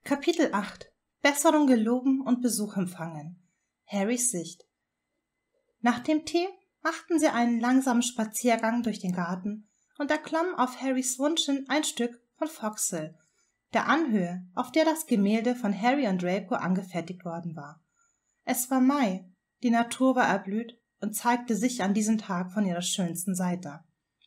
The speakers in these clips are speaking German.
Kapitel 8 Besserung geloben und Besuch empfangen. Harrys Sicht. Nach dem Tee machten sie einen langsamen Spaziergang durch den Garten und erklommen auf Harrys Wunsch hin ein Stück von Foxhill, der Anhöhe, auf der das Gemälde von Harry und Draco angefertigt worden war. Es war Mai, die Natur war erblüht und zeigte sich an diesem Tag von ihrer schönsten Seite.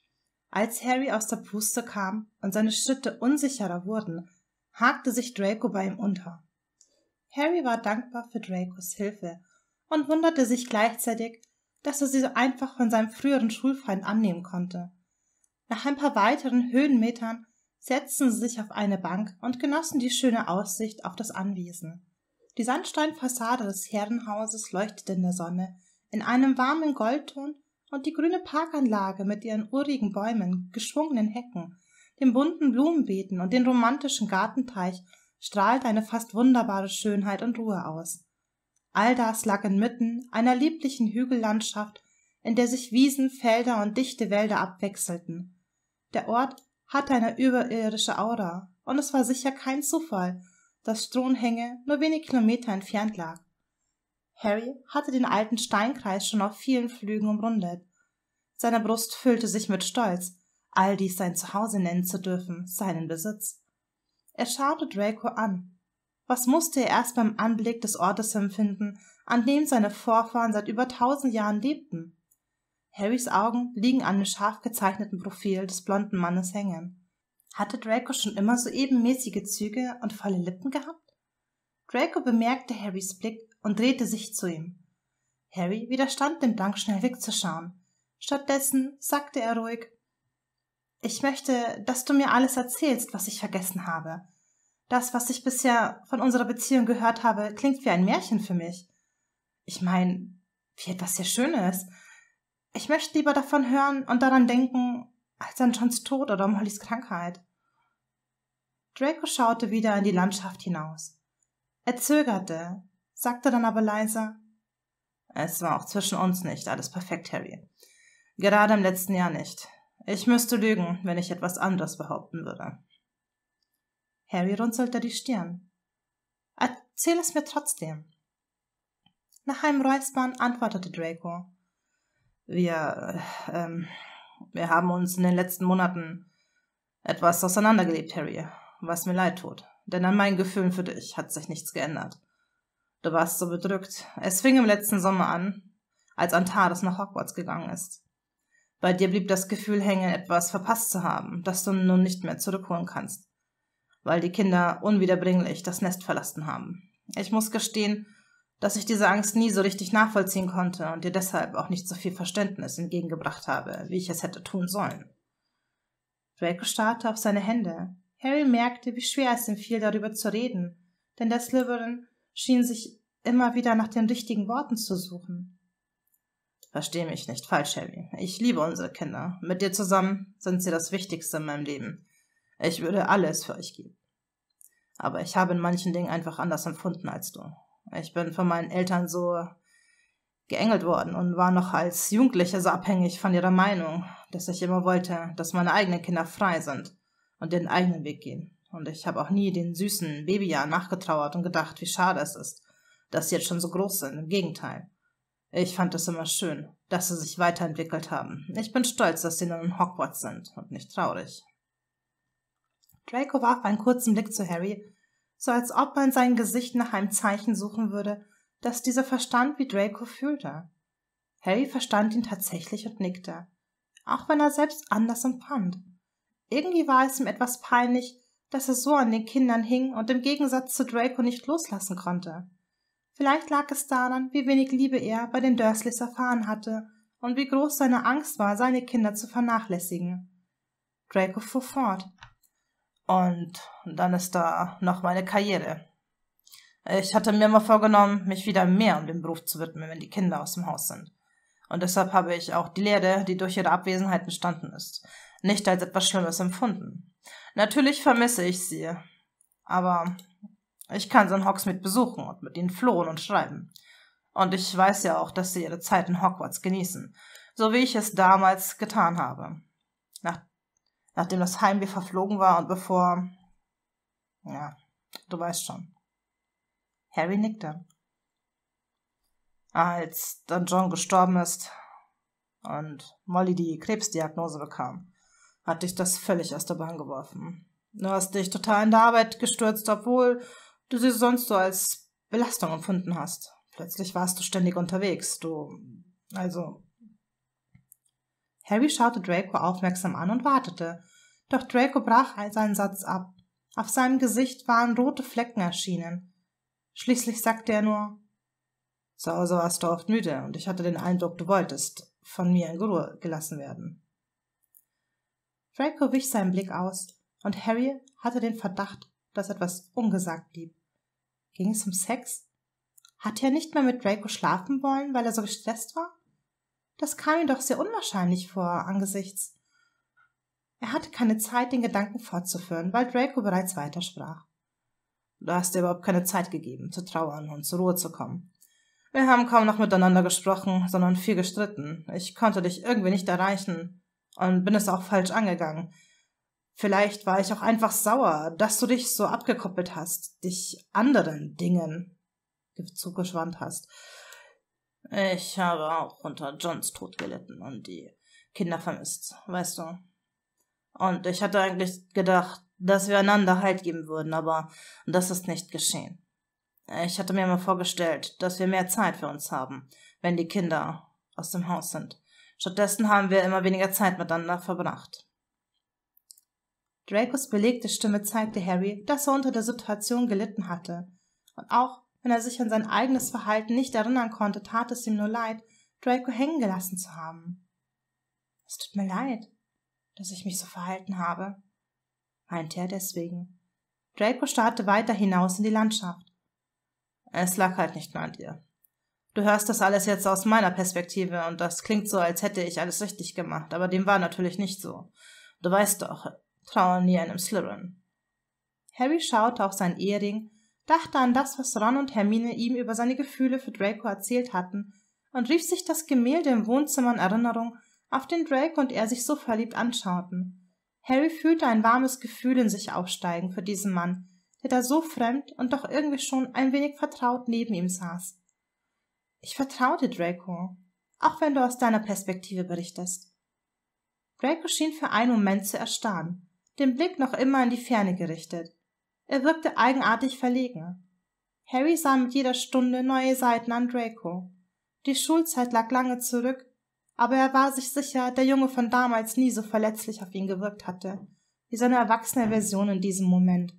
Als Harry aus der Puste kam und seine Schritte unsicherer wurden, hakte sich Draco bei ihm unter. Harry war dankbar für Dracos Hilfe und wunderte sich gleichzeitig, dass er sie so einfach von seinem früheren Schulfreund annehmen konnte. Nach ein paar weiteren Höhenmetern setzten sie sich auf eine Bank und genossen die schöne Aussicht auf das Anwesen. Die Sandsteinfassade des Herrenhauses leuchtete in der Sonne in einem warmen Goldton und die grüne Parkanlage mit ihren urigen Bäumen, geschwungenen Hecken, den bunten Blumenbeeten und den romantischen Gartenteich strahlte eine fast wunderbare Schönheit und Ruhe aus. All das lag inmitten einer lieblichen Hügellandschaft, in der sich Wiesen, Felder und dichte Wälder abwechselten. Der Ort hatte eine überirdische Aura, und es war sicher kein Zufall, dass Stonehenge nur wenig Kilometer entfernt lag. Harry hatte den alten Steinkreis schon auf vielen Flügen umrundet. Seine Brust füllte sich mit Stolz, all dies sein Zuhause nennen zu dürfen, seinen Besitz. Er schaute Draco an. Was musste er erst beim Anblick des Ortes empfinden, an dem seine Vorfahren seit über 1000 Jahren lebten? Harrys Augen blieben an dem scharf gezeichneten Profil des blonden Mannes hängen. Hatte Draco schon immer so ebenmäßige Züge und volle Lippen gehabt? Draco bemerkte Harrys Blick und drehte sich zu ihm. Harry widerstand dem Drang, schnell wegzuschauen. Stattdessen sagte er ruhig: »Ich möchte, dass du mir alles erzählst, was ich vergessen habe. Das, was ich bisher von unserer Beziehung gehört habe, klingt wie ein Märchen für mich. Ich meine, wie etwas sehr Schönes. Ich möchte lieber davon hören und daran denken, als an Johns Tod oder Mollys Krankheit.« Draco schaute wieder in die Landschaft hinaus. Er zögerte, sagte dann aber leise: »Es war auch zwischen uns nicht alles perfekt, Harry. Gerade im letzten Jahr nicht. Ich müsste lügen, wenn ich etwas anderes behaupten würde.« Harry runzelte die Stirn. »Erzähl es mir trotzdem.« Nach einem Räuspern antwortete Draco: Wir haben uns in den letzten Monaten etwas auseinandergelebt, Harry, was mir leid tut. Denn an meinen Gefühlen für dich hat sich nichts geändert. Du warst so bedrückt. Es fing im letzten Sommer an, als Antares nach Hogwarts gegangen ist. Bei dir blieb das Gefühl hängen, etwas verpasst zu haben, das du nun nicht mehr zurückholen kannst, weil die Kinder unwiederbringlich das Nest verlassen haben. Ich muss gestehen, dass ich diese Angst nie so richtig nachvollziehen konnte und dir deshalb auch nicht so viel Verständnis entgegengebracht habe, wie ich es hätte tun sollen.« Draco starrte auf seine Hände. Harry merkte, wie schwer es ihm fiel, darüber zu reden, denn der Slytherin schien sich immer wieder nach den richtigen Worten zu suchen. »Versteh mich nicht falsch, Harry. Ich liebe unsere Kinder. Mit dir zusammen sind sie das Wichtigste in meinem Leben. Ich würde alles für euch geben. Aber ich habe in manchen Dingen einfach anders empfunden als du. Ich bin von meinen Eltern so geengelt worden und war noch als Jugendliche so abhängig von ihrer Meinung, dass ich immer wollte, dass meine eigenen Kinder frei sind und den eigenen Weg gehen. Und ich habe auch nie den süßen Babyjahren nachgetrauert und gedacht, wie schade es ist, dass sie jetzt schon so groß sind. Im Gegenteil. Ich fand es immer schön, dass sie sich weiterentwickelt haben. Ich bin stolz, dass sie nun in Hogwarts sind und nicht traurig.« Draco warf einen kurzen Blick zu Harry, so als ob er in seinem Gesicht nach einem Zeichen suchen würde, das dieser verstand, wie Draco fühlte. Harry verstand ihn tatsächlich und nickte, auch wenn er selbst anders empfand. Irgendwie war es ihm etwas peinlich, dass er so an den Kindern hing und im Gegensatz zu Draco nicht loslassen konnte. Vielleicht lag es daran, wie wenig Liebe er bei den Dursleys erfahren hatte und wie groß seine Angst war, seine Kinder zu vernachlässigen. Draco fuhr fort: »Und dann ist da noch meine Karriere. Ich hatte mir mal vorgenommen, mich wieder mehr um den Beruf zu widmen, wenn die Kinder aus dem Haus sind. Und deshalb habe ich auch die Lehre, die durch ihre Abwesenheit entstanden ist, nicht als etwas Schlimmes empfunden. Natürlich vermisse ich sie, aber ich kann sie in Hogsmeade besuchen und mit ihnen flohen und schreiben. Und ich weiß ja auch, dass sie ihre Zeit in Hogwarts genießen, so wie ich es damals getan habe. Nachdem das Heimweh verflogen war und bevor du weißt schon. Harry nickte. Als dann John gestorben ist und Molly die Krebsdiagnose bekam, hat dich das völlig aus der Bahn geworfen. Du hast dich total in der Arbeit gestürzt, obwohl du sie sonst so als Belastung empfunden hast. Plötzlich warst du ständig unterwegs. Harry schaute Draco aufmerksam an und wartete, doch Draco brach seinen Satz ab. Auf seinem Gesicht waren rote Flecken erschienen. Schließlich sagte er nur: Zu Hause warst du oft müde und ich hatte den Eindruck, du wolltest von mir in Ruhe gelassen werden. Draco wich seinen Blick aus, und Harry hatte den Verdacht, dass etwas ungesagt blieb. Ging es um Sex? Hatte er nicht mehr mit Draco schlafen wollen, weil er so gestresst war? Das kam ihm doch sehr unwahrscheinlich vor angesichts. Er hatte keine Zeit, den Gedanken fortzuführen, weil Draco bereits weitersprach. Du hast dir überhaupt keine Zeit gegeben, zu trauern und zur Ruhe zu kommen. Wir haben kaum noch miteinander gesprochen, sondern viel gestritten. Ich konnte dich irgendwie nicht erreichen und bin es auch falsch angegangen. Vielleicht war ich auch einfach sauer, dass du dich so abgekoppelt hast, dich anderen Dingen zugewandt hast. Ich habe auch unter Johns Tod gelitten und die Kinder vermisst, weißt du. Und ich hatte eigentlich gedacht, dass wir einander Halt geben würden, aber das ist nicht geschehen. Ich hatte mir immer vorgestellt, dass wir mehr Zeit für uns haben, wenn die Kinder aus dem Haus sind. Stattdessen haben wir immer weniger Zeit miteinander verbracht. Dracos belegte Stimme zeigte Harry, dass er unter der Situation gelitten hatte. Und auch wenn er sich an sein eigenes Verhalten nicht erinnern konnte, tat es ihm nur leid, Draco hängen gelassen zu haben. Es tut mir leid, dass ich mich so verhalten habe, meinte er deswegen. Draco starrte weiter hinaus in die Landschaft. Es lag halt nicht mehr an dir. Du hörst das alles jetzt aus meiner Perspektive und das klingt so, als hätte ich alles richtig gemacht, aber dem war natürlich nicht so. Du weißt doch, Trauer nie einem Slytherin. Harry schaute auf seinen Ehering, dachte an das, was Ron und Hermine ihm über seine Gefühle für Draco erzählt hatten und rief sich das Gemälde im Wohnzimmer in Erinnerung, auf den Draco und er sich so verliebt anschauten. Harry fühlte ein warmes Gefühl in sich aufsteigen für diesen Mann, der da so fremd und doch irgendwie schon ein wenig vertraut neben ihm saß. Ich vertraue dir, Draco, auch wenn du aus deiner Perspektive berichtest. Draco schien für einen Moment zu erstarren, den Blick noch immer in die Ferne gerichtet. Er wirkte eigenartig verlegen. Harry sah mit jeder Stunde neue Seiten an Draco. Die Schulzeit lag lange zurück, aber er war sich sicher, der Junge von damals nie so verletzlich auf ihn gewirkt hatte, wie seine erwachsene Version in diesem Moment.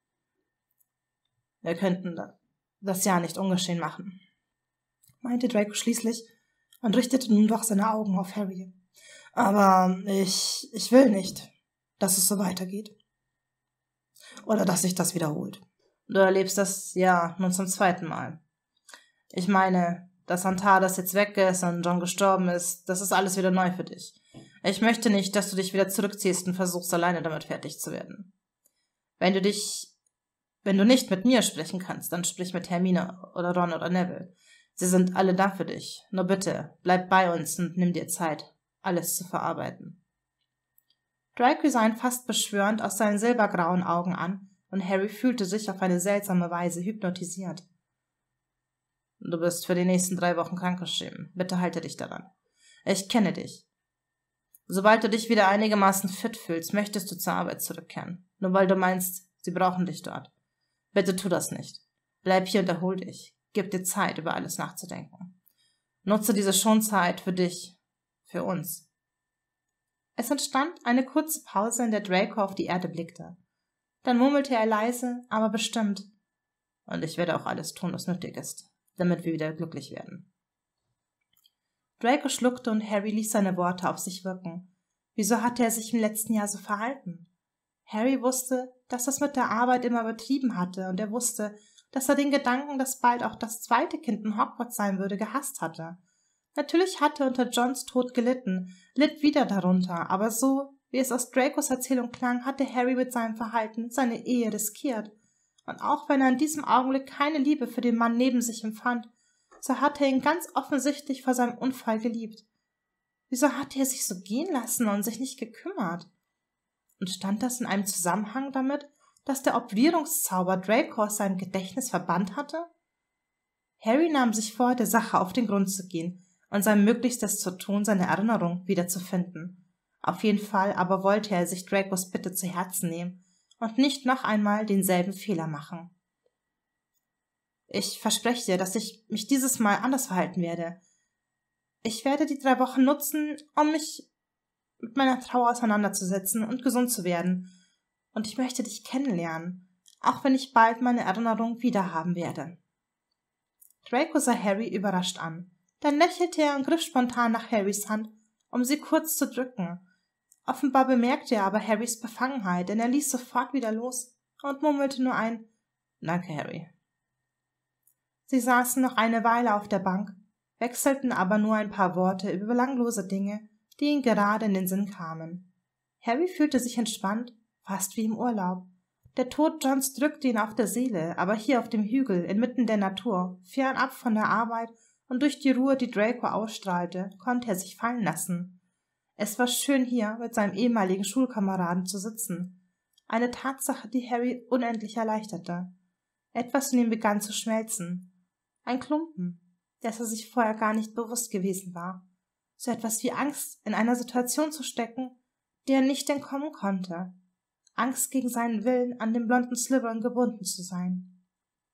Wir könnten das ja nicht ungeschehen machen, meinte Draco schließlich und richtete nun doch seine Augen auf Harry. Aber ich will nicht, dass es so weitergeht. Oder dass sich das wiederholt. Du erlebst das ja nun zum 2. Mal. Ich meine, dass Antares jetzt weg ist und John gestorben ist, das ist alles wieder neu für dich. Ich möchte nicht, dass du dich wieder zurückziehst und versuchst, alleine damit fertig zu werden. Wenn du nicht mit mir sprechen kannst, dann sprich mit Hermine oder Ron oder Neville. Sie sind alle da für dich. Nur bitte, bleib bei uns und nimm dir Zeit, alles zu verarbeiten. Draco sah ihn fast beschwörend aus seinen silbergrauen Augen an, und Harry fühlte sich auf eine seltsame Weise hypnotisiert. Du bist für die nächsten 3 Wochen krankgeschrieben. Bitte halte dich daran. Ich kenne dich. Sobald du dich wieder einigermaßen fit fühlst, möchtest du zur Arbeit zurückkehren. Nur weil du meinst, sie brauchen dich dort. Bitte tu das nicht. Bleib hier und erhol dich. Gib dir Zeit, über alles nachzudenken. Nutze diese Schonzeit für dich, für uns. Es entstand eine kurze Pause, in der Draco auf die Erde blickte. Dann murmelte er leise, aber bestimmt. Und ich werde auch alles tun, was nötig ist, damit wir wieder glücklich werden. Draco schluckte und Harry ließ seine Worte auf sich wirken. Wieso hatte er sich im letzten Jahr so verhalten? Harry wusste, dass das mit der Arbeit immer übertrieben hatte, und er wusste, dass er den Gedanken, dass bald auch das 2. Kind in Hogwarts sein würde, gehasst hatte. Natürlich hatte er unter Johns Tod gelitten, litt wieder darunter, aber so, wie es aus Dracos Erzählung klang, hatte Harry mit seinem Verhalten seine Ehe riskiert. Und auch wenn er in diesem Augenblick keine Liebe für den Mann neben sich empfand, so hatte er ihn ganz offensichtlich vor seinem Unfall geliebt. Wieso hatte er sich so gehen lassen und sich nicht gekümmert? Und stand das in einem Zusammenhang damit, dass der Obdurierungszauber Draco aus seinem Gedächtnis verbannt hatte? Harry nahm sich vor, der Sache auf den Grund zu gehen und sein Möglichstes zu tun, seine Erinnerung wiederzufinden. Auf jeden Fall aber wollte er sich Dracos Bitte zu Herzen nehmen und nicht noch einmal denselben Fehler machen. Ich verspreche dir, dass ich mich dieses Mal anders verhalten werde. Ich werde die 3 Wochen nutzen, um mich mit meiner Trauer auseinanderzusetzen und gesund zu werden. Und ich möchte dich kennenlernen, auch wenn ich bald meine Erinnerung wiederhaben werde. Draco sah Harry überrascht an. Dann lächelte er und griff spontan nach Harrys Hand, um sie kurz zu drücken. Offenbar bemerkte er aber Harrys Befangenheit, denn er ließ sofort wieder los und murmelte nur ein »Danke, Harry«. Sie saßen noch eine Weile auf der Bank, wechselten aber nur ein paar Worte über belanglose Dinge, die ihnen gerade in den Sinn kamen. Harry fühlte sich entspannt, fast wie im Urlaub. Der Tod Johns drückte ihn auf der Seele, aber hier auf dem Hügel, inmitten der Natur, fernab von der Arbeit und durch die Ruhe, die Draco ausstrahlte, konnte er sich fallen lassen. Es war schön, hier mit seinem ehemaligen Schulkameraden zu sitzen. Eine Tatsache, die Harry unendlich erleichterte. Etwas in ihm begann zu schmelzen. Ein Klumpen, dessen er sich vorher gar nicht bewusst gewesen war. So etwas wie Angst, in einer Situation zu stecken, der er nicht entkommen konnte. Angst gegen seinen Willen, an den blonden Slytherin gebunden zu sein.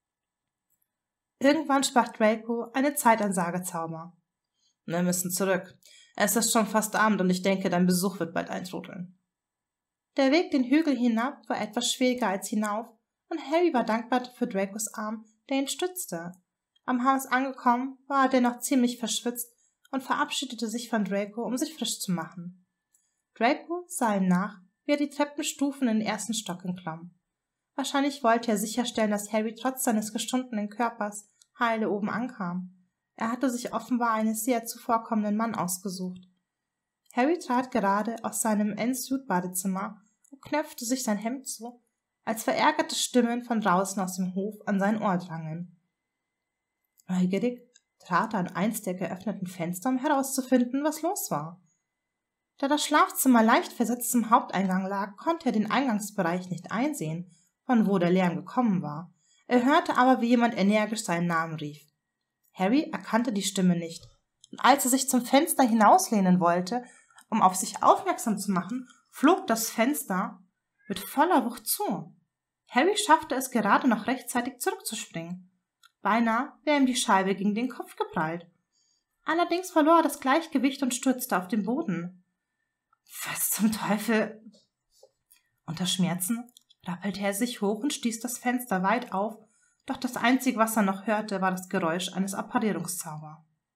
Irgendwann sprach Draco eine Zeitansagezauber. Wir müssen zurück. Es ist schon fast Abend und ich denke, dein Besuch wird bald eintrudeln. Der Weg den Hügel hinab war etwas schwieriger als hinauf und Harry war dankbar für Dracos Arm, der ihn stützte. Am Haus angekommen, war er dennoch ziemlich verschwitzt und verabschiedete sich von Draco, um sich frisch zu machen. Draco sah ihm nach, wie er die Treppenstufen in den ersten Stock entklomm. Wahrscheinlich wollte er sicherstellen, dass Harry trotz seines gestundenen Körpers heile oben ankam. Er hatte sich offenbar einen sehr zuvorkommenden Mann ausgesucht. Harry trat gerade aus seinem Ensuite-Badezimmer und knöpfte sich sein Hemd zu, als verärgerte Stimmen von draußen aus dem Hof an sein Ohr drangen. Neugierig trat er an eins der geöffneten Fenster, um herauszufinden, was los war. Da das Schlafzimmer leicht versetzt zum Haupteingang lag, konnte er den Eingangsbereich nicht einsehen, von wo der Lärm gekommen war. Er hörte aber, wie jemand energisch seinen Namen rief. Harry erkannte die Stimme nicht, und als er sich zum Fenster hinauslehnen wollte, um auf sich aufmerksam zu machen, flog das Fenster mit voller Wucht zu. Harry schaffte es gerade noch rechtzeitig zurückzuspringen. Beinahe wäre ihm die Scheibe gegen den Kopf geprallt. Allerdings verlor er das Gleichgewicht und stürzte auf den Boden. Was zum Teufel? Unter Schmerzen rappelte er sich hoch und stieß das Fenster weit auf, doch das Einzige, was er noch hörte, war das Geräusch eines Apparierungszaubers.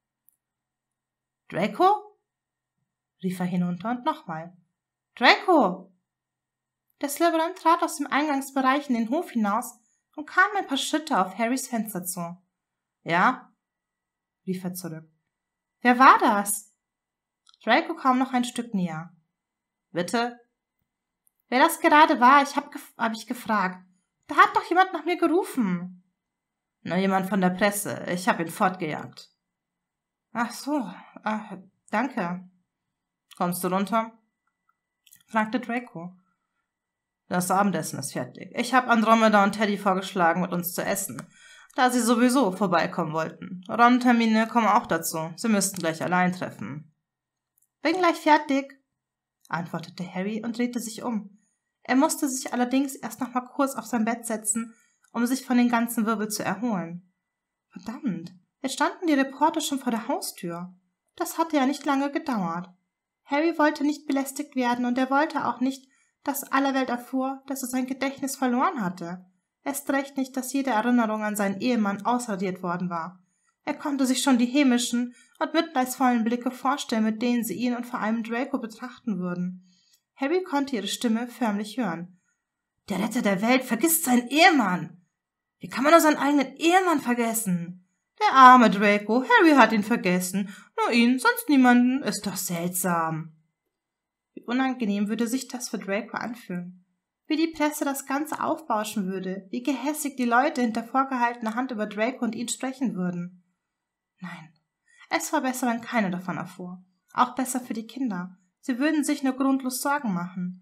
»Draco?« rief er hinunter und nochmal. »Draco!« Der Slytherin trat aus dem Eingangsbereich in den Hof hinaus und kam ein paar Schritte auf Harrys Fenster zu. »Ja?« rief er zurück. »Wer war das?« Draco kam noch ein Stück näher. »Bitte?« »Wer das gerade war, hab ich gefragt. Da hat doch jemand nach mir gerufen.« »Nur jemand von der Presse. Ich hab ihn fortgejagt.« »Ach so, danke.« »Kommst du runter?« fragte Draco. »Das Abendessen ist fertig. Ich habe Andromeda und Teddy vorgeschlagen, mit uns zu essen, da sie sowieso vorbeikommen wollten. Ron und Hermine kommen auch dazu. Sie müssten gleich allein treffen.« »Bin gleich fertig«, antwortete Harry und drehte sich um. Er musste sich allerdings erst noch mal kurz auf sein Bett setzen, um sich von den ganzen Wirbel zu erholen. Verdammt, jetzt standen die Reporter schon vor der Haustür. Das hatte ja nicht lange gedauert. Harry wollte nicht belästigt werden und er wollte auch nicht, dass aller Welt erfuhr, dass er sein Gedächtnis verloren hatte. Erst recht nicht, dass jede Erinnerung an seinen Ehemann ausradiert worden war. Er konnte sich schon die hämischen und mitleidsvollen Blicke vorstellen, mit denen sie ihn und vor allem Draco betrachten würden. Harry konnte ihre Stimme förmlich hören. »Der Retter der Welt vergisst seinen Ehemann! Wie kann man nur seinen eigenen Ehemann vergessen? Der arme Draco, Harry hat ihn vergessen, nur ihn, sonst niemanden, ist doch seltsam.« Wie unangenehm würde sich das für Draco anfühlen. Wie die Presse das Ganze aufbauschen würde, wie gehässig die Leute hinter vorgehaltener Hand über Draco und ihn sprechen würden. Nein, es war besser, wenn keiner davon erfuhr. Auch besser für die Kinder. Sie würden sich nur grundlos Sorgen machen.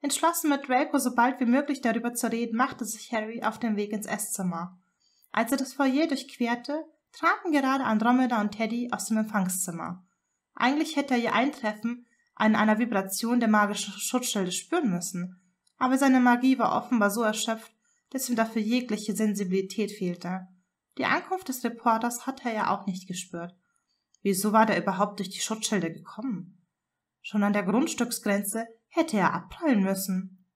Entschlossen, mit Draco so bald wie möglich darüber zu reden, machte sich Harry auf den Weg ins Esszimmer. Als er das Foyer durchquerte, traten gerade Andromeda und Teddy aus dem Empfangszimmer. Eigentlich hätte er ihr Eintreffen an einer Vibration der magischen Schutzschilde spüren müssen, aber seine Magie war offenbar so erschöpft, dass ihm dafür jegliche Sensibilität fehlte. Die Ankunft des Reporters hatte er ja auch nicht gespürt. Wieso war der überhaupt durch die Schutzschilde gekommen? Schon an der Grundstücksgrenze hätte er abprallen müssen.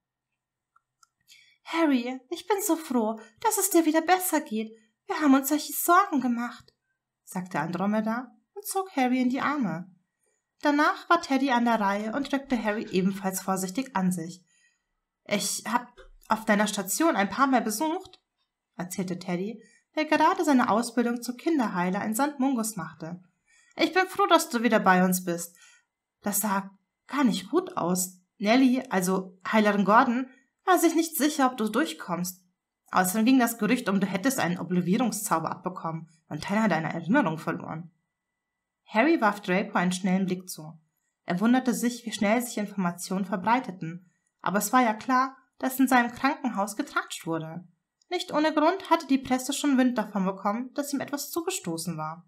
»Harry, ich bin so froh, dass es dir wieder besser geht. Wir haben uns solche Sorgen gemacht«, sagte Andromeda und zog Harry in die Arme. Danach war Teddy an der Reihe und drückte Harry ebenfalls vorsichtig an sich. »Ich hab auf deiner Station ein paar Mal besucht«, erzählte Teddy, der gerade seine Ausbildung zum Kinderheiler in St. Mungus machte. »Ich bin froh, dass du wieder bei uns bist. Das sah gar nicht gut aus. Nellie, also Heilerin Gordon, war sich nicht sicher, ob du durchkommst. Außerdem ging das Gerücht du hättest einen Oblivierungszauber abbekommen und Teile deiner Erinnerung verloren.« Harry warf Draco einen schnellen Blick zu. Er wunderte sich, wie schnell sich Informationen verbreiteten, aber es war ja klar, dass in seinem Krankenhaus getratscht wurde. Nicht ohne Grund hatte die Presse schon Wind davon bekommen, dass ihm etwas zugestoßen war.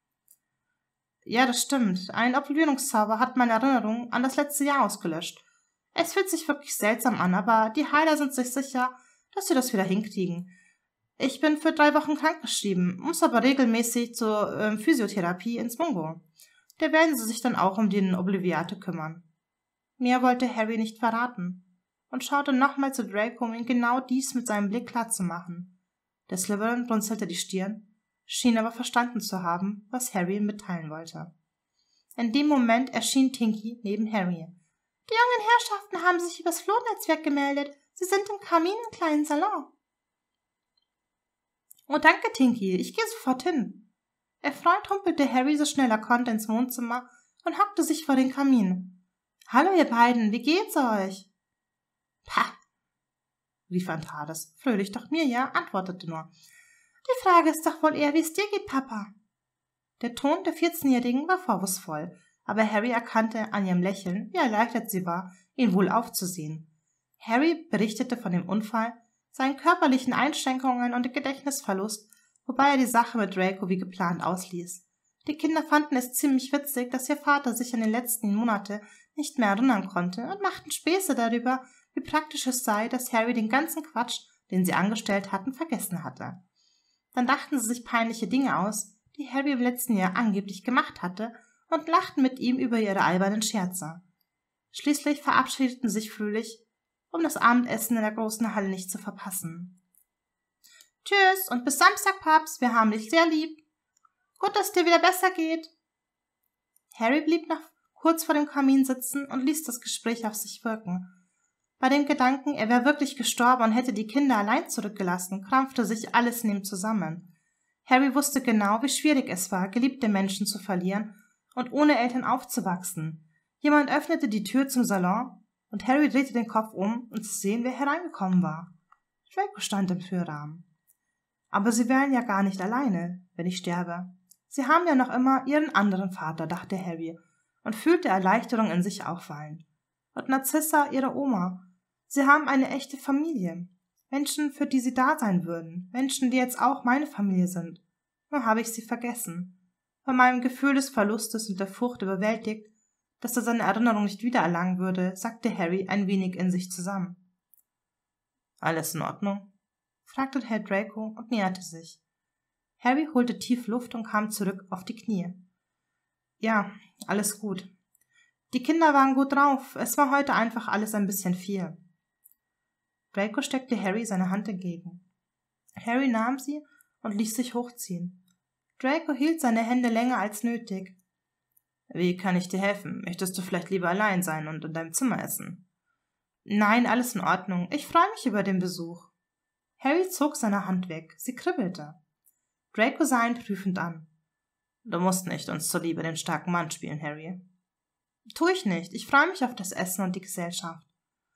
»Ja, das stimmt. Ein Oblivierungszauber hat meine Erinnerung an das letzte Jahr ausgelöscht. Es fühlt sich wirklich seltsam an, aber die Heiler sind sich sicher, dass sie das wieder hinkriegen. Ich bin für 3 Wochen krankgeschrieben, muss aber regelmäßig zur Physiotherapie ins Mungo. Da werden sie sich dann auch um den Obliviate kümmern.« Mehr wollte Harry nicht verraten und schaute nochmal zu Draco, um ihm genau dies mit seinem Blick klarzumachen. Der Slytherin runzelte die Stirn, schien aber verstanden zu haben, was Harry ihm mitteilen wollte. In dem Moment erschien Tinky neben Harry. »Die jungen Herrschaften haben sich übers Flohnetzwerk gemeldet. Sie sind im Kamin im kleinen Salon.« »Oh, danke, Tinky. Ich gehe sofort hin.« Erfreut humpelte Harry so schnell er konnte ins Wohnzimmer und hockte sich vor den Kamin. »Hallo, ihr beiden. Wie geht's euch?« »Pah«, rief Antares. »Fröhlich doch mir, ja?« antwortete nur. »Die Frage ist doch wohl eher, wie es dir geht, Papa.« Der Ton der 14-Jährigen war vorwurfsvoll, aber Harry erkannte an ihrem Lächeln, wie erleichtert sie war, ihn wohl aufzusehen. Harry berichtete von dem Unfall, seinen körperlichen Einschränkungen und dem Gedächtnisverlust, wobei er die Sache mit Draco wie geplant ausließ. Die Kinder fanden es ziemlich witzig, dass ihr Vater sich an die letzten Monate nicht mehr erinnern konnte und machten Späße darüber, wie praktisch es sei, dass Harry den ganzen Quatsch, den sie angestellt hatten, vergessen hatte. Dann dachten sie sich peinliche Dinge aus, die Harry im letzten Jahr angeblich gemacht hatte, und lachten mit ihm über ihre albernen Scherze. Schließlich verabschiedeten sie sich fröhlich, um das Abendessen in der großen Halle nicht zu verpassen. »Tschüss und bis Samstag, Paps, wir haben dich sehr lieb. Gut, dass es dir wieder besser geht.« Harry blieb noch kurz vor dem Kamin sitzen und ließ das Gespräch auf sich wirken. Bei dem Gedanken, er wäre wirklich gestorben und hätte die Kinder allein zurückgelassen, krampfte sich alles in ihm zusammen. Harry wusste genau, wie schwierig es war, geliebte Menschen zu verlieren und ohne Eltern aufzuwachsen. Jemand öffnete die Tür zum Salon und Harry drehte den Kopf um, um zu sehen, wer hereingekommen war. Draco stand im Türrahmen. »Aber sie wären ja gar nicht alleine, wenn ich sterbe. Sie haben ja noch immer ihren anderen Vater«, dachte Harry und fühlte Erleichterung in sich aufwallen. »Und Narcissa, ihre Oma. Sie haben eine echte Familie. Menschen, für die sie da sein würden. Menschen, die jetzt auch meine Familie sind. Nur habe ich sie vergessen. Von meinem Gefühl des Verlustes und der Furcht überwältigt, dass er seine Erinnerung nicht wiedererlangen würde, sackte Harry ein wenig in sich zusammen. »Alles in Ordnung?« fragte Herr Draco und näherte sich. Harry holte tief Luft und kam zurück auf die Knie. »Ja, alles gut. Die Kinder waren gut drauf. Es war heute einfach alles ein bisschen viel.« Draco steckte Harry seine Hand entgegen. Harry nahm sie und ließ sich hochziehen. Draco hielt seine Hände länger als nötig. »Wie kann ich dir helfen? Möchtest du vielleicht lieber allein sein und in deinem Zimmer essen?« »Nein, alles in Ordnung. Ich freue mich über den Besuch.« Harry zog seine Hand weg. Sie kribbelte. Draco sah ihn prüfend an. »Du musst nicht uns zuliebe den starken Mann spielen, Harry.« »Tu ich nicht. Ich freue mich auf das Essen und die Gesellschaft.«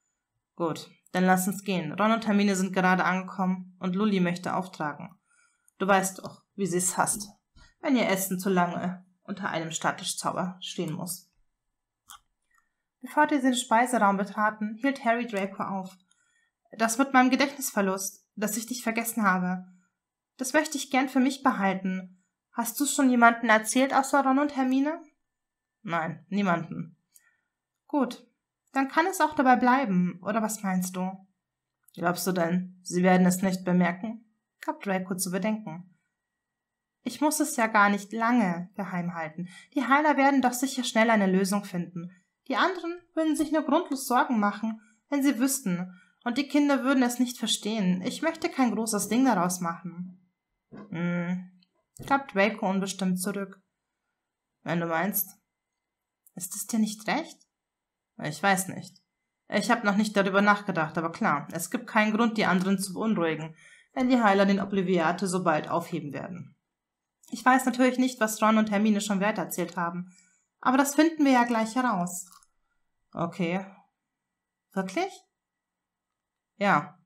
»Gut, dann lass uns gehen. Ron und Hermine sind gerade angekommen und Lully möchte auftragen. Du weißt doch, wie sie es hasst, wenn ihr Essen zu lange unter einem Statischzauber stehen muss.« Bevor sie den Speiseraum betraten, hielt Harry Draco auf. »Das mit meinem Gedächtnisverlust, dass ich dich vergessen habe. Das möchte ich gern für mich behalten. Hast du schon jemanden erzählt außer Ron und Hermine?« »Nein, niemanden.« »Gut, dann kann es auch dabei bleiben, oder was meinst du?« »Glaubst du denn, sie werden es nicht bemerken?« gab Draco zu bedenken. »Ich muss es ja gar nicht lange geheim halten. Die Heiler werden doch sicher schnell eine Lösung finden. Die anderen würden sich nur grundlos Sorgen machen, wenn sie wüssten, und die Kinder würden es nicht verstehen. Ich möchte kein großes Ding daraus machen.« gab Draco unbestimmt zurück. »Wenn du meinst.« »Ist es dir nicht recht?« »Ich weiß nicht. Ich habe noch nicht darüber nachgedacht, aber klar, es gibt keinen Grund, die anderen zu beunruhigen, wenn die Heiler den Obliviate so bald aufheben werden. Ich weiß natürlich nicht, was Ron und Hermine schon weitererzählt haben, aber das finden wir ja gleich heraus.« »Okay.« »Wirklich?« »Ja.«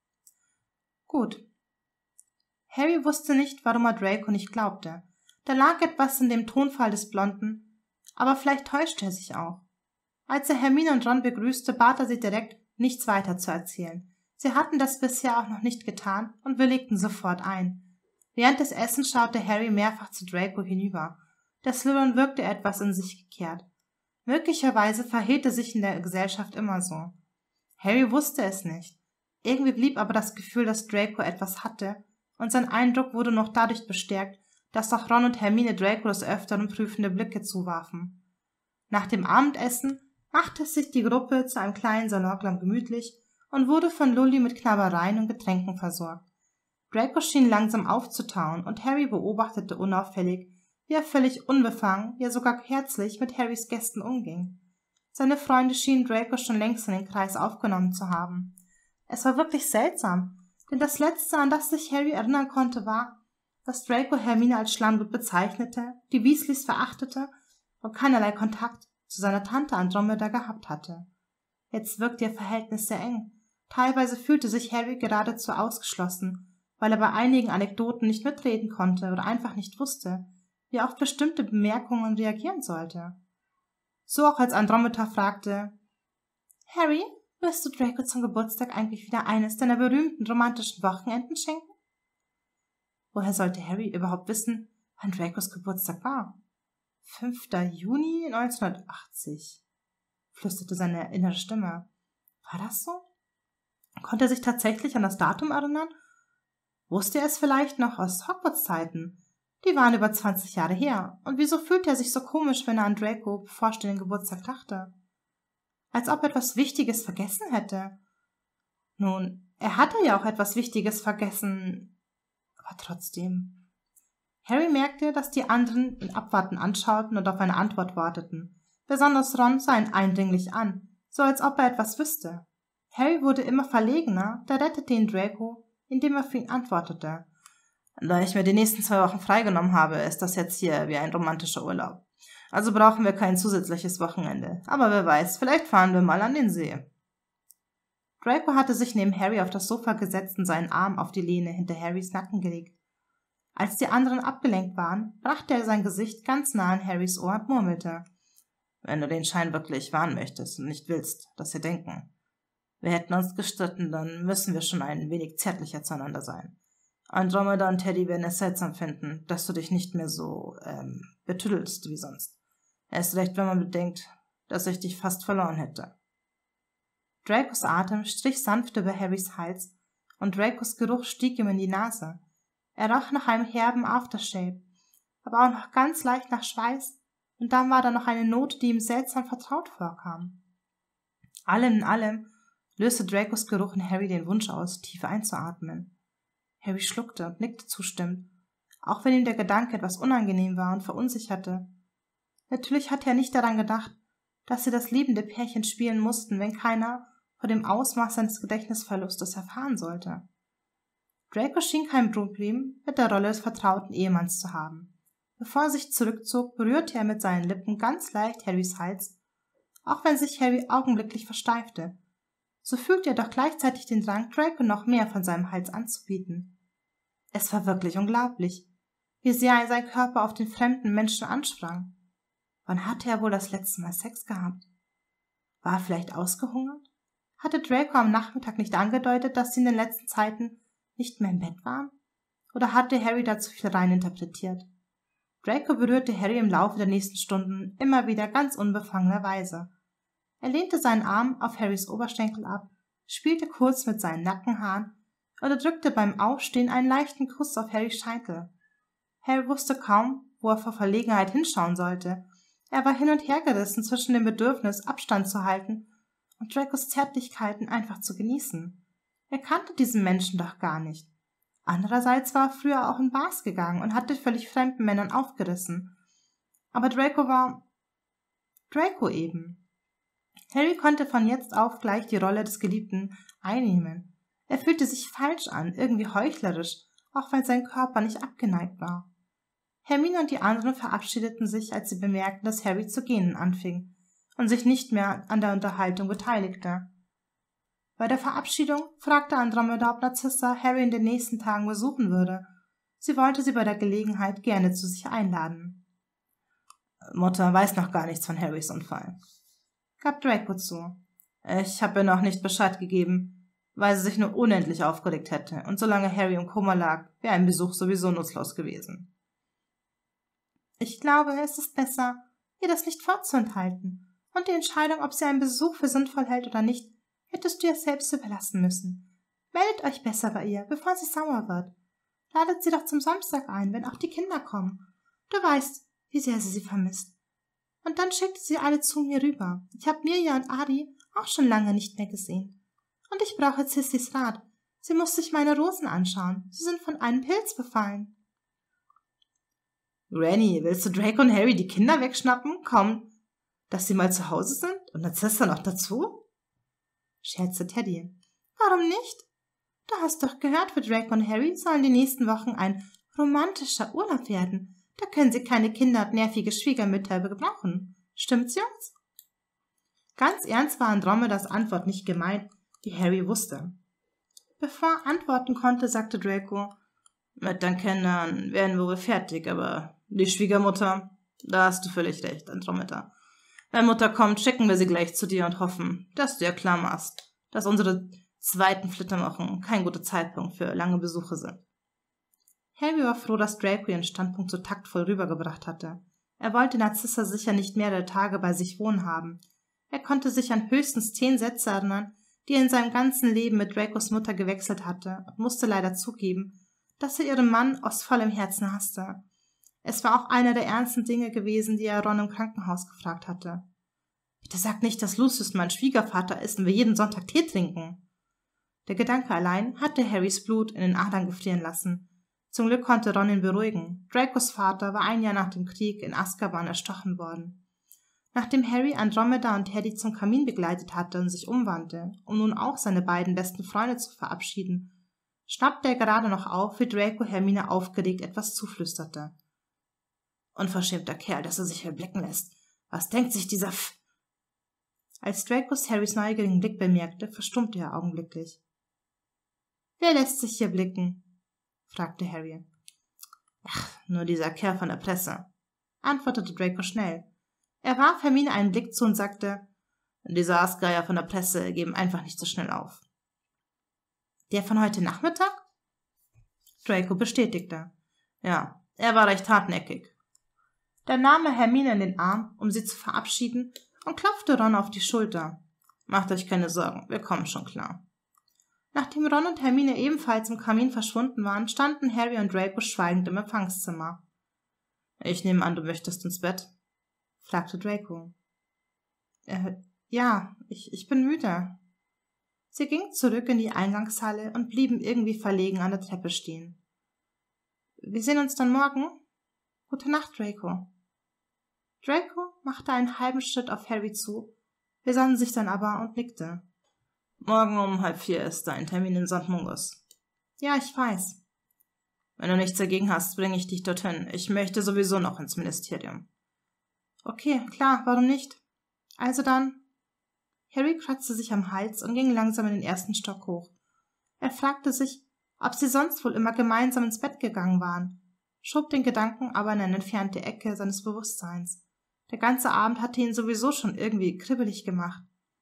»Gut.« Harry wusste nicht, warum er Draco nicht glaubte. Da lag etwas in dem Tonfall des Blonden, aber vielleicht täuschte er sich auch. Als er Hermine und Ron begrüßte, bat er sie direkt, nichts weiter zu erzählen. Sie hatten das bisher auch noch nicht getan und willigten sofort ein. Während des Essens schaute Harry mehrfach zu Draco hinüber. Der Slytherin wirkte etwas in sich gekehrt. Möglicherweise verhielt er sich in der Gesellschaft immer so. Harry wusste es nicht. Irgendwie blieb aber das Gefühl, dass Draco etwas hatte, und sein Eindruck wurde noch dadurch bestärkt, dass auch Ron und Hermine Draco des Öfteren prüfende Blicke zuwarfen. Nach dem Abendessen machte sich die Gruppe zu einem kleinen Salon gemütlich und wurde von Lully mit Knabbereien und Getränken versorgt. Draco schien langsam aufzutauen, und Harry beobachtete unauffällig, wie er völlig unbefangen, ja sogar herzlich mit Harrys Gästen umging. Seine Freunde schienen Draco schon längst in den Kreis aufgenommen zu haben. Es war wirklich seltsam, denn das Letzte, an das sich Harry erinnern konnte, war, dass Draco Hermine als Schlammblut bezeichnete, die Weasleys verachtete und keinerlei Kontakt zu seiner Tante Andromeda gehabt hatte. Jetzt wirkte ihr Verhältnis sehr eng. Teilweise fühlte sich Harry geradezu ausgeschlossen, weil er bei einigen Anekdoten nicht mitreden konnte oder einfach nicht wusste, wie er auf bestimmte Bemerkungen reagieren sollte. So auch als Andromeda fragte, »Harry, wirst du Draco zum Geburtstag eigentlich wieder eines deiner berühmten romantischen Wochenenden schenken?« Woher sollte Harry überhaupt wissen, wann Dracos Geburtstag war? 5. Juni 1980, flüsterte seine innere Stimme. War das so? Konnte er sich tatsächlich an das Datum erinnern? Wusste er es vielleicht noch aus Hogwarts-Zeiten? Die waren über 20 Jahre her. Und wieso fühlte er sich so komisch, wenn er an Draco bevorstehenden Geburtstag dachte? Als ob er etwas Wichtiges vergessen hätte. Nun, er hatte ja auch etwas Wichtiges vergessen. Aber trotzdem. Harry merkte, dass die anderen ihn abwartend anschauten und auf eine Antwort warteten. Besonders Ron sah ihn eindringlich an, so als ob er etwas wüsste. Harry wurde immer verlegener, da rettete ihn Draco, indem er für ihn antwortete. Da ich mir die nächsten 2 Wochen freigenommen habe, ist das jetzt hier wie ein romantischer Urlaub. Also brauchen wir kein zusätzliches Wochenende. Aber wer weiß, vielleicht fahren wir mal an den See. Draco hatte sich neben Harry auf das Sofa gesetzt und seinen Arm auf die Lehne hinter Harrys Nacken gelegt. Als die anderen abgelenkt waren, brachte er sein Gesicht ganz nah an Harrys Ohr und murmelte. Wenn du den Schein wirklich wahren möchtest und nicht willst, dass wir denken. Wir hätten uns gestritten, dann müssen wir schon ein wenig zärtlicher zueinander sein. Andromeda und Teddy werden es seltsam finden, dass du dich nicht mehr so, betüdelst wie sonst. Erst recht, wenn man bedenkt, dass ich dich fast verloren hätte. Dracos Atem strich sanft über Harrys Hals, und Dracos Geruch stieg ihm in die Nase. Er roch nach einem herben Aftershave, aber auch noch ganz leicht nach Schweiß, und dann war da noch eine Note, die ihm seltsam vertraut vorkam. Allem in allem löste Dracos Geruch in Harry den Wunsch aus, tief einzuatmen. Harry schluckte und nickte zustimmend, auch wenn ihm der Gedanke etwas unangenehm war und verunsicherte. Natürlich hatte er nicht daran gedacht, dass sie das liebende Pärchen spielen mussten, wenn keiner von dem Ausmaß seines Gedächtnisverlustes erfahren sollte. Draco schien kein Problem mit der Rolle des vertrauten Ehemanns zu haben. Bevor er sich zurückzog, berührte er mit seinen Lippen ganz leicht Harrys Hals, auch wenn sich Harry augenblicklich versteifte. So fühlte er doch gleichzeitig den Drang, Draco noch mehr von seinem Hals anzubieten. Es war wirklich unglaublich, wie sehr sein Körper auf den fremden Menschen ansprang. Wann hatte er wohl das letzte Mal Sex gehabt? War er vielleicht ausgehungert? Hatte Draco am Nachmittag nicht angedeutet, dass sie in den letzten Zeiten nicht mehr im Bett waren? Oder hatte Harry da zu viel reininterpretiert? Draco berührte Harry im Laufe der nächsten Stunden immer wieder ganz unbefangenerweise. Er lehnte seinen Arm auf Harrys Oberschenkel ab, spielte kurz mit seinen Nackenhaaren oder drückte beim Aufstehen einen leichten Kuss auf Harrys Scheitel. Harry wusste kaum, wo er vor Verlegenheit hinschauen sollte. Er war hin und her gerissen zwischen dem Bedürfnis, Abstand zu halten und Dracos Zärtlichkeiten einfach zu genießen. Er kannte diesen Menschen doch gar nicht. Andererseits war er früher auch in Bars gegangen und hatte völlig fremden Männern aufgerissen. Aber Draco war Draco eben. Harry konnte von jetzt auf gleich die Rolle des Geliebten einnehmen. Er fühlte sich falsch an, irgendwie heuchlerisch, auch weil sein Körper nicht abgeneigt war. Hermine und die anderen verabschiedeten sich, als sie bemerkten, dass Harry zu gähnen anfing und sich nicht mehr an der Unterhaltung beteiligte. Bei der Verabschiedung fragte Andromeda, ob Narzissa Harry in den nächsten Tagen besuchen würde. Sie wollte sie bei der Gelegenheit gerne zu sich einladen. Mutter weiß noch gar nichts von Harrys Unfall, gab Draco zu. Ich habe ihr noch nicht Bescheid gegeben, weil sie sich nur unendlich aufgeregt hätte, und solange Harry im Koma lag, wäre ein Besuch sowieso nutzlos gewesen. Ich glaube, es ist besser, ihr das nicht vorzuenthalten, und die Entscheidung, ob sie einen Besuch für sinnvoll hält oder nicht, hättest du ihr selbst überlassen müssen. Meldet euch besser bei ihr, bevor sie sauer wird. Ladet sie doch zum Samstag ein, wenn auch die Kinder kommen. Du weißt, wie sehr sie vermisst. Und dann schickt sie alle zu mir rüber. Ich habe Mirja und Adi auch schon lange nicht mehr gesehen. Und ich brauche Sissys Rat. Sie muss sich meine Rosen anschauen. Sie sind von einem Pilz befallen. Granny, willst du Draco und Harry die Kinder wegschnappen? Komm, dass sie mal zu Hause sind? Und Narzissa noch dazu? Scherzte Teddy. Warum nicht? Du hast doch gehört, für Draco und Harry sollen die nächsten Wochen ein romantischer Urlaub werden. Da können sie keine Kinder und nervige Schwiegermütter gebrauchen. Stimmt's, Jungs? Ganz ernst war Andromedas Antwort nicht gemeint, die Harry wusste. Bevor er antworten konnte, sagte Draco, mit deinen Kindern werden wir wohl fertig, aber die Schwiegermutter, da hast du völlig recht, Andromeda. Wenn Mutter kommt, schicken wir sie gleich zu dir und hoffen, dass du ihr klar machst, dass unsere zweiten Flitterwochen kein guter Zeitpunkt für lange Besuche sind. Harry war froh, dass Draco ihren Standpunkt so taktvoll rübergebracht hatte. Er wollte Narzissa sicher nicht mehrere Tage bei sich wohnen haben. Er konnte sich an höchstens 10 Sätze erinnern, die er in seinem ganzen Leben mit Dracos Mutter gewechselt hatte, und musste leider zugeben, dass er ihren Mann aus vollem Herzen hasste. Es war auch einer der ernsten Dinge gewesen, die er Ron im Krankenhaus gefragt hatte. »Bitte sag nicht, dass Lucius mein Schwiegervater ist und wir jeden Sonntag Tee trinken.« Der Gedanke allein hatte Harrys Blut in den Adern gefrieren lassen. Zum Glück konnte Ron ihn beruhigen. Dracos Vater war 1 Jahr nach dem Krieg in Azkaban erstochen worden. Nachdem Harry Andromeda und Teddy zum Kamin begleitet hatte und sich umwandte, um nun auch seine beiden besten Freunde zu verabschieden, schnappte er gerade noch auf, wie Draco Hermine aufgeregt etwas zuflüsterte. »Unverschämter Kerl, dass er sich verblicken lässt. Was denkt sich dieser F…« Als Draco Harrys neugierigen Blick bemerkte, verstummte er augenblicklich. »Wer lässt sich hier blicken?« fragte Harry. »Ach, nur dieser Kerl von der Presse«, antwortete Draco schnell. Er warf Hermine einen Blick zu und sagte, »Diese Aasgeier von der Presse geben einfach nicht so schnell auf.« »Der von heute Nachmittag?« Draco bestätigte. »Ja, er war recht hartnäckig.« Dann nahm er Hermine in den Arm, um sie zu verabschieden, und klopfte Ron auf die Schulter. »Macht euch keine Sorgen, wir kommen schon klar.« Nachdem Ron und Hermine ebenfalls im Kamin verschwunden waren, standen Harry und Draco schweigend im Empfangszimmer. »Ich nehme an, du möchtest ins Bett?« fragte Draco. Ja, ich bin müde.« Sie gingen zurück in die Eingangshalle und blieben irgendwie verlegen an der Treppe stehen. »Wir sehen uns dann morgen? Gute Nacht, Draco.« Draco machte einen halben Schritt auf Harry zu, besann sich dann aber und nickte. »Morgen um 3:30 ist dein Termin in St. Mungus.« »Ja, ich weiß.« »Wenn du nichts dagegen hast, bringe ich dich dorthin. Ich möchte sowieso noch ins Ministerium.« »Okay, klar, warum nicht? Also dann.« Harry kratzte sich am Hals und ging langsam in den 1. Stock hoch. Er fragte sich, ob sie sonst wohl immer gemeinsam ins Bett gegangen waren, schob den Gedanken aber in eine entfernte Ecke seines Bewusstseins. Der ganze Abend hatte ihn sowieso schon irgendwie kribbelig gemacht.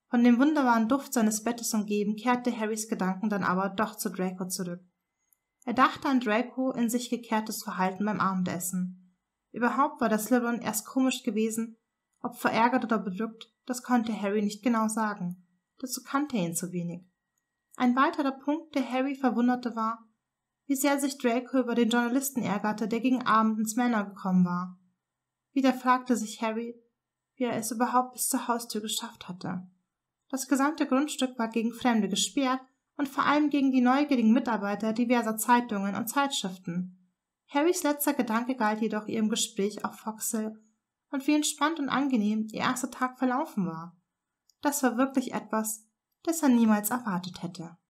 Von dem wunderbaren Duft seines Bettes umgeben, kehrte Harrys Gedanken dann aber doch zu Draco zurück. Er dachte an Draco in sich gekehrtes Verhalten beim Abendessen. Überhaupt war das Slytherin erst komisch gewesen, ob verärgert oder bedrückt, das konnte Harry nicht genau sagen. Dazu kannte er ihn zu wenig. Ein weiterer Punkt, der Harry verwunderte, war, wie sehr sich Draco über den Journalisten ärgerte, der gegen Abend ins Manor gekommen war. Wieder fragte sich Harry, wie er es überhaupt bis zur Haustür geschafft hatte. Das gesamte Grundstück war gegen Fremde gesperrt und vor allem gegen die neugierigen Mitarbeiter diverser Zeitungen und Zeitschriften. Harrys letzter Gedanke galt jedoch ihrem Gespräch auf Foxhill und wie entspannt und angenehm ihr erster Tag verlaufen war. Das war wirklich etwas, das er niemals erwartet hätte.